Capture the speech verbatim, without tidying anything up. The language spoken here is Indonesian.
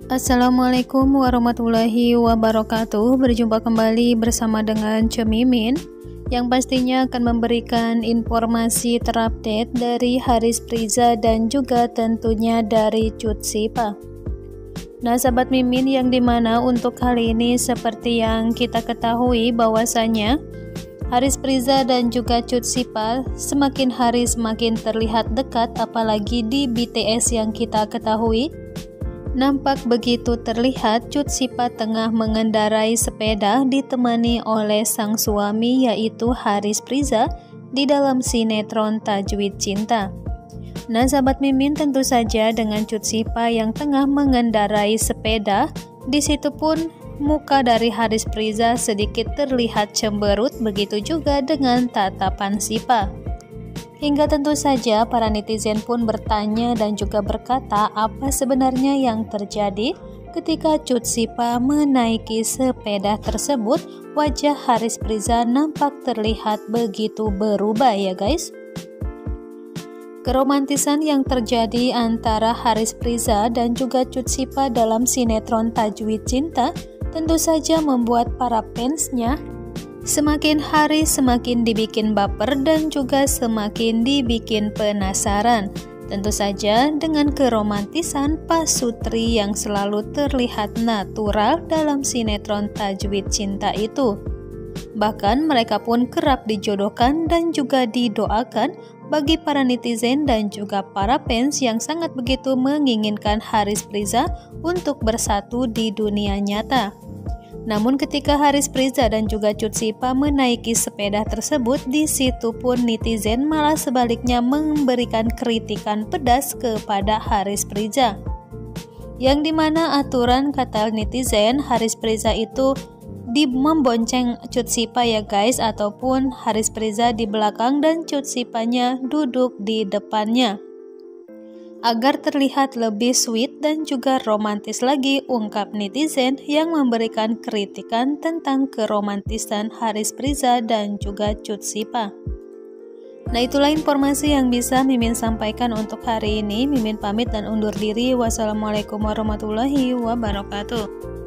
Assalamualaikum warahmatullahi wabarakatuh. Berjumpa kembali bersama dengan Cemimin, yang pastinya akan memberikan informasi terupdate dari Haris Priza dan juga tentunya dari Cut Sipa. Nah sahabat Mimin, yang dimana untuk kali ini seperti yang kita ketahui bahwasanya Haris Priza dan juga Cut Sipa semakin hari semakin terlihat dekat, apalagi di B T S yang kita ketahui nampak begitu terlihat Cut Sipa tengah mengendarai sepeda ditemani oleh sang suami yaitu Haris Priza di dalam sinetron Tajwid Cinta. Nah sahabat Mimin, tentu saja dengan Cut Sipa yang tengah mengendarai sepeda, disitu pun muka dari Haris Priza sedikit terlihat cemberut, begitu juga dengan tatapan Sipa. Hingga tentu saja para netizen pun bertanya dan juga berkata apa sebenarnya yang terjadi ketika Cut Sipa menaiki sepeda tersebut. Wajah Haris Priza nampak terlihat begitu berubah ya guys. Keromantisan yang terjadi antara Haris Priza dan juga Cut Sipa dalam sinetron Tajwid Cinta tentu saja membuat para fansnya semakin hari semakin dibikin baper dan juga semakin dibikin penasaran. Tentu saja dengan keromantisan pasutri yang selalu terlihat natural dalam sinetron Tajwid Cinta itu. Bahkan mereka pun kerap dijodohkan dan juga didoakan bagi para netizen dan juga para fans yang sangat begitu menginginkan Haris Priza untuk bersatu di dunia nyata. Namun ketika Haris Priza dan juga Cut Sipa menaiki sepeda tersebut, di situ pun netizen malah sebaliknya memberikan kritikan pedas kepada Haris Priza. Yang dimana aturan kata netizen, Haris Priza itu di membonceng Cut Sipa ya guys, ataupun Haris Priza di belakang dan Cut Sipanya duduk di depannya, agar terlihat lebih sweet dan juga romantis lagi, ungkap netizen yang memberikan kritikan tentang keromantisan Haris Priza dan juga Cut Sipa. Nah itulah informasi yang bisa Mimin sampaikan untuk hari ini. Mimin pamit dan undur diri. Wassalamualaikum warahmatullahi wabarakatuh.